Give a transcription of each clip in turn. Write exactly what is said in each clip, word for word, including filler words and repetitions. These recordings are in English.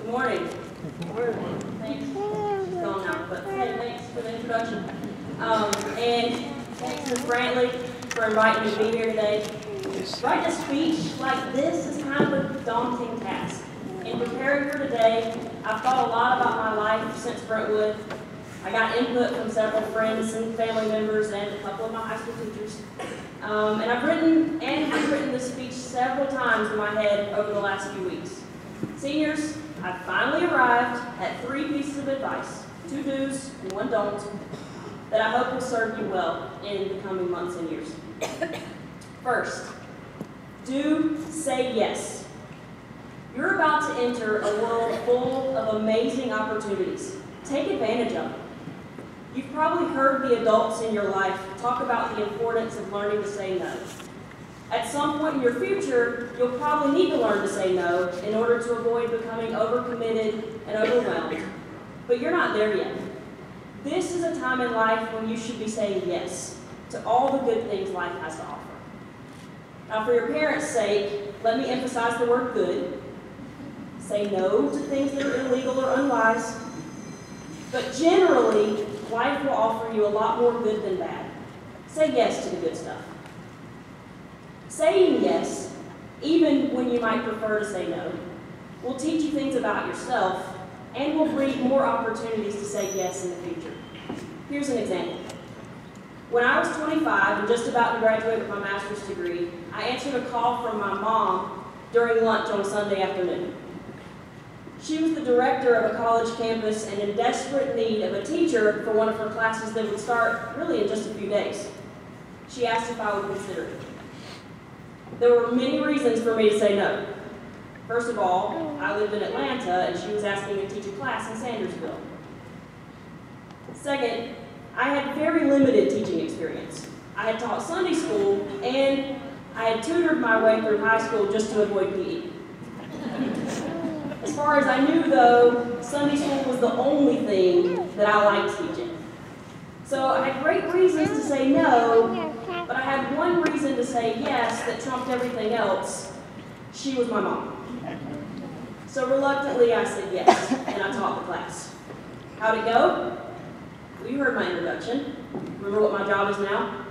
morning. Thanks. She's gone now, but hey, thanks for the introduction. Um, and thanks, Miz Brantley, for inviting me to be here today. Writing a speech like this is kind of a daunting task. In preparing for today, I've thought a lot about my life since Brentwood. I got input from several friends and family members and a couple of my high school teachers. Um, and I've written and rewritten this speech several times in my head over the last few weeks. Seniors, I've finally arrived at three pieces of advice, two do's and one don't, that I hope will serve you well in the coming months and years. First, do say yes. You're about to enter a world full of amazing opportunities. Take advantage of them. You've probably heard the adults in your life talk about the importance of learning to say no. At some point in your future, you'll probably need to learn to say no in order to avoid becoming overcommitted and overwhelmed. But you're not there yet. This is a time in life when you should be saying yes to all the good things life has to offer. Now, for your parents' sake, let me emphasize the word good. Say no to things that are illegal or unwise. But generally, life will offer you a lot more good than bad. Say yes to the good stuff. Saying yes, even when you might prefer to say no, will teach you things about yourself and will breed more opportunities to say yes in the future. Here's an example. When I was twenty-five and just about to graduate with my master's degree, I answered a call from my mom during lunch on a Sunday afternoon. She was the director of a college campus and in desperate need of a teacher for one of her classes that would start really in just a few days. She asked if I would consider it. There were many reasons for me to say no. First of all, I lived in Atlanta and she was asking me to teach a class in Sandersville. Second, I had very limited teaching experience. I had taught Sunday school and I had tutored my way through high school just to avoid P E. As far as I knew, though, Sunday school was the only thing that I liked teaching. So I had great reasons to say no, but I had one reason to say yes that trumped everything else. She was my mom. So reluctantly, I said yes, and I taught the class. How'd it go? Well, you heard my introduction. Remember what my job is now?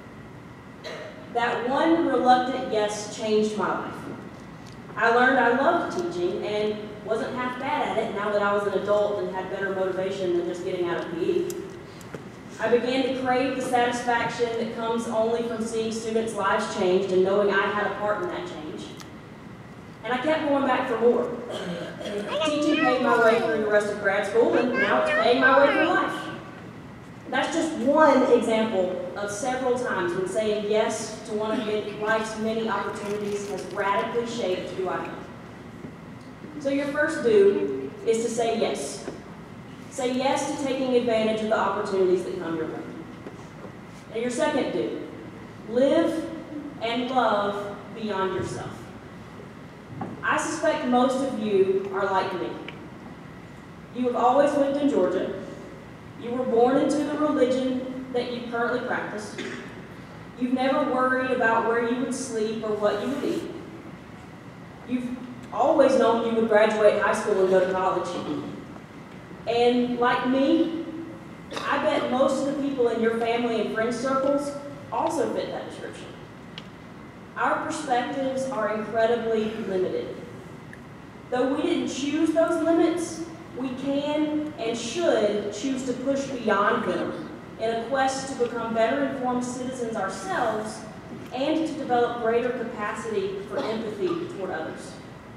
That one reluctant yes changed my life. I learned I loved teaching and wasn't half bad at it now that I was an adult and had better motivation than just getting out of P E. I began to crave the satisfaction that comes only from seeing students' lives changed and knowing I had a part in that change. And I kept going back for more. Teaching paid my way through the rest of grad school, and now it's paying my way through life. That's just one example of several times when saying yes to one of life's many opportunities has radically shaped who I am. So your first do is to say yes. Say yes to taking advantage of the opportunities that come your way. And your second do, live and love beyond yourself. I suspect most of you are like me. You have always lived in Georgia. You were born into the religion that you currently practice. You've never worried about where you would sleep or what you would eat. You've always known you would graduate high school and go to college. And like me, I bet most of the people in your family and friend circles also fit that description. Our perspectives are incredibly limited. Though we didn't choose those limits, we can and should choose to push beyond them in a quest to become better informed citizens ourselves and to develop greater capacity for empathy toward others.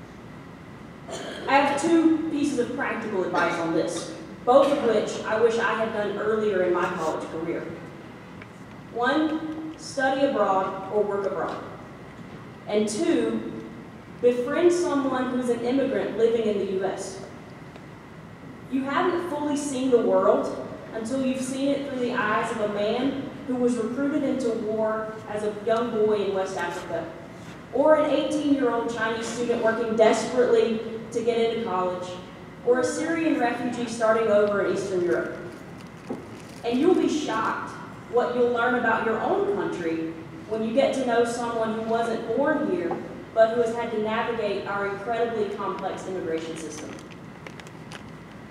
I have two pieces of practical advice on this, both of which I wish I had done earlier in my college career. One, study abroad or work abroad. And two, befriend someone who's an immigrant living in the U S. You haven't fully seen the world until you've seen it through the eyes of a man who was recruited into war as a young boy in West Africa, or an eighteen-year-old Chinese student working desperately to get into college, or a Syrian refugee starting over in Eastern Europe. And you'll be shocked what you'll learn about your own country when you get to know someone who wasn't born here, but who has had to navigate our incredibly complex immigration system.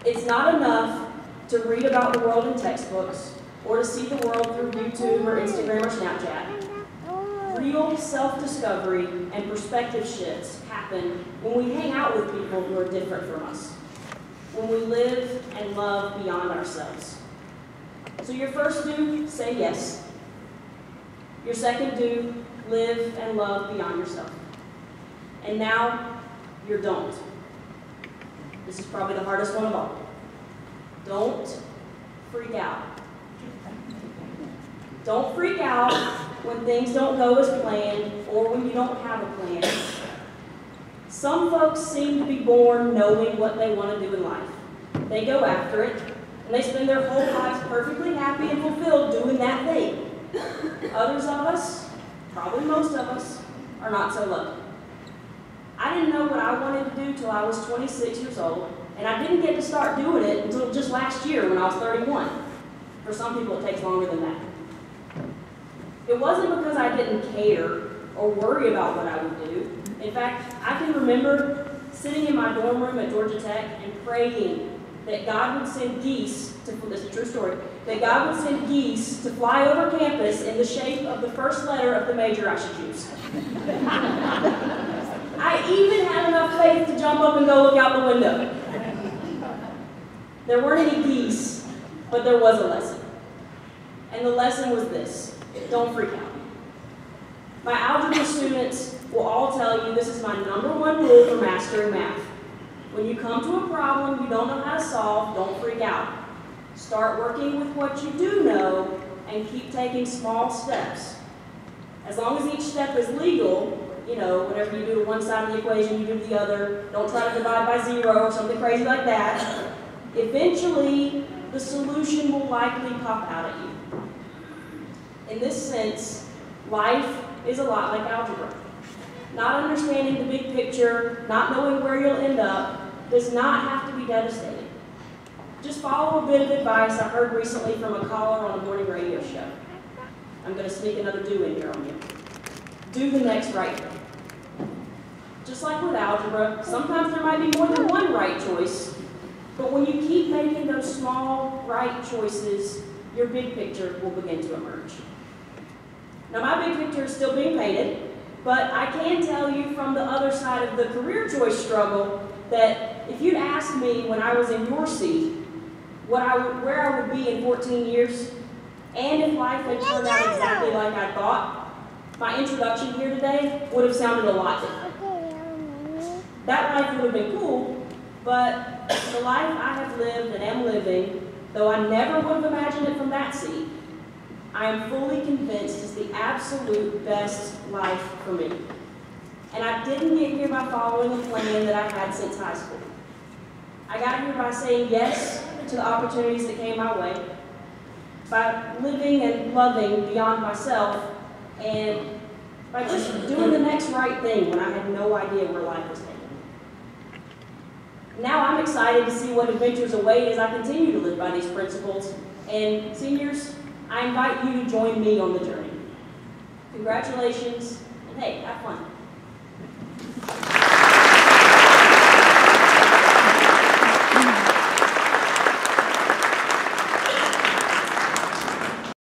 It's not enough to read about the world in textbooks or to see the world through YouTube or Instagram or Snapchat. Real self-discovery and perspective shifts happen when we hang out with people who are different from us, when we live and love beyond ourselves. So your first do, say yes. Your second do, live and love beyond yourself. And now, your don't. This is probably the hardest one of all. Don't freak out. Don't freak out when things don't go as planned or when you don't have a plan. Some folks seem to be born knowing what they want to do in life. They go after it, and they spend their whole lives perfectly happy and fulfilled doing that thing. Others of us, probably most of us, are not so lucky. I didn't know what I wanted to do till I was twenty-six years old, and I didn't get to start doing it until just last year when I was thirty-one. For some people, it takes longer than that. It wasn't because I didn't care or worry about what I would do. In fact, I can remember sitting in my dorm room at Georgia Tech and praying that God would send geese, to, this is a true story, that God would send geese to fly over campus in the shape of the first letter of the major I should choose. I even had enough faith to jump up and go look out the window. There weren't any geese, but there was a lesson. And the lesson was this: don't freak out. My algebra students will all tell you this is my number one rule for mastering math. When you come to a problem you don't know how to solve, don't freak out. Start working with what you do know and keep taking small steps. As long as each step is legal, you know, whenever you do to one side of the equation, you do to the other. Don't try to divide by zero or something crazy like that. Eventually, the solution will likely pop out at you. In this sense, life is a lot like algebra. Not understanding the big picture, not knowing where you'll end up, does not have to be devastating. Just follow a bit of advice I heard recently from a caller on a morning radio show. I'm going to sneak another do in here on you. Do the next right thing. Just like with algebra, sometimes there might be more than one right choice, but when you keep making those small right choices, your big picture will begin to emerge. Now, my big picture is still being painted, but I can tell you from the other side of the career choice struggle that if you'd asked me when I was in your seat what I would, where I would be in fourteen years, and if life had turned out exactly like I thought, my introduction here today would have sounded a lot different. That life would have been cool, but the life I have lived and am living, though I never would have imagined it from that seat, I am fully convinced is the absolute best life for me. And I didn't get here by following a plan that I had since high school. I got here by saying yes to the opportunities that came my way, by living and loving beyond myself, and by just doing the next right thing when I had no idea where life was taking me. Now I'm excited to see what adventures await as I continue to live by these principles, and seniors, I invite you to join me on the journey. Congratulations, and hey, have fun.